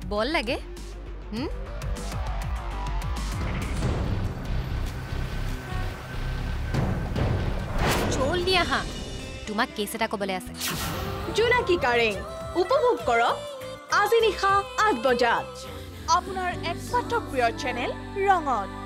বল লাগে জলদি আহা তোমাক কেছ এটা ক'বলৈ আছে জোনাকী কাৰেং উপভোগ কৰক আজি নিশা ৮ বজাত আপোনাৰ একমাত্ৰ প্ৰিয় চেনেল ৰঙত